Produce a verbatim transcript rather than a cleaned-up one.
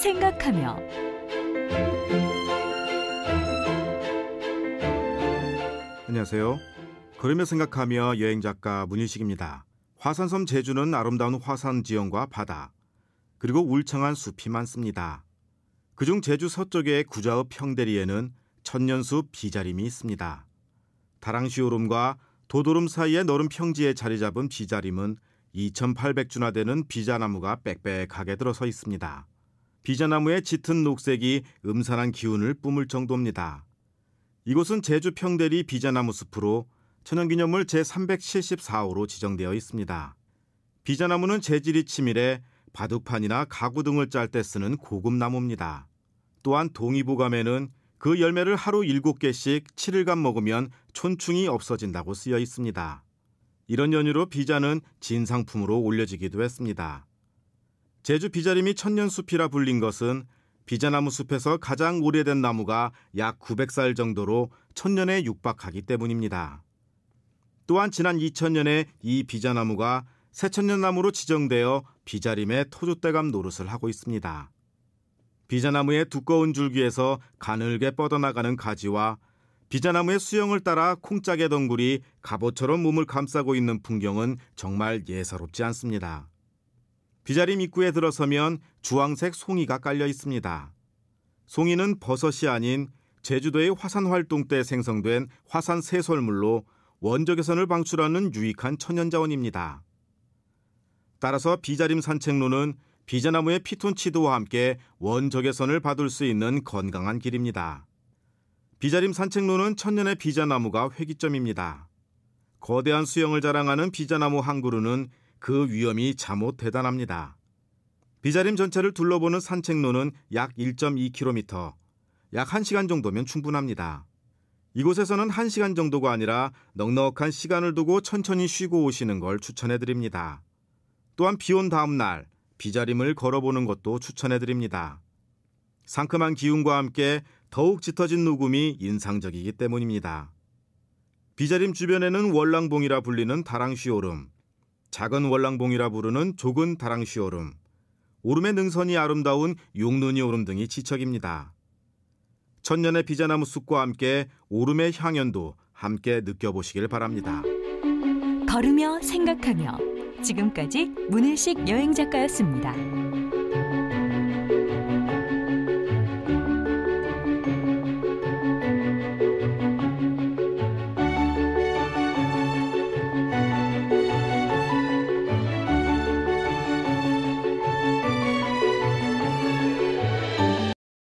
생각하며 안녕하세요. 걸으며 생각하며 여행작가 문일식입니다. 화산섬 제주는 아름다운 화산 지형과 바다, 그리고 울창한 숲이 많습니다. 그중 제주 서쪽의 구좌읍 평대리에는 천년숲 비자림이 있습니다. 다랑시오름과 도도름 사이의 너른 평지에 자리 잡은 비자림은 이천팔백 주나 되는 비자나무가 빽빽하게 들어서 있습니다. 비자나무의 짙은 녹색이 음산한 기운을 뿜을 정도입니다. 이곳은 제주 평대리 비자나무 숲으로 천연기념물 제삼백칠십사 호로 지정되어 있습니다. 비자나무는 재질이 치밀해 바둑판이나 가구 등을 짤 때 쓰는 고급 나무입니다. 또한 동의보감에는 그 열매를 하루 일곱 개씩 칠 일간 먹으면 촌충이 없어진다고 쓰여 있습니다. 이런 연유로 비자는 진상품으로 올려지기도 했습니다. 제주 비자림이 천년숲이라 불린 것은 비자나무 숲에서 가장 오래된 나무가 약 구백 살 정도로 천년에 육박하기 때문입니다. 또한 지난 이천 년에 이 비자나무가 새천년나무로 지정되어 비자림의 토주대감 노릇을 하고 있습니다. 비자나무의 두꺼운 줄기에서 가늘게 뻗어나가는 가지와 비자나무의 수영을 따라 콩짝의 덩굴이 갑옷처럼 몸을 감싸고 있는 풍경은 정말 예사롭지 않습니다. 비자림 입구에 들어서면 주황색 송이가 깔려 있습니다. 송이는 버섯이 아닌 제주도의 화산 활동 때 생성된 화산 새솔물로 원적외선을 방출하는 유익한 천연자원입니다. 따라서 비자림 산책로는 비자나무의 피톤치드와 함께 원적외선을 받을 수 있는 건강한 길입니다. 비자림 산책로는 천년의 비자나무가 회기점입니다. 거대한 수영을 자랑하는 비자나무 한 그루는 그 위험이 잠옷 대단합니다. 비자림 전체를 둘러보는 산책로는 약 일 점 이 킬로미터, 약 한 시간 정도면 충분합니다. 이곳에서는 한 시간 정도가 아니라 넉넉한 시간을 두고 천천히 쉬고 오시는 걸 추천해드립니다. 또한 비온 다음 날 비자림을 걸어보는 것도 추천해드립니다. 상큼한 기운과 함께 더욱 짙어진 녹음이 인상적이기 때문입니다. 비자림 주변에는 월랑봉이라 불리는 다랑시오름, 작은 월랑봉이라 부르는 좁은 다랑시오름, 오름의 능선이 아름다운 용눈이 오름 등이 지척입니다. 천년의 비자나무 숲과 함께 오름의 향연도 함께 느껴보시길 바랍니다. 걸으며 생각하며 지금까지 문일식 여행작가였습니다.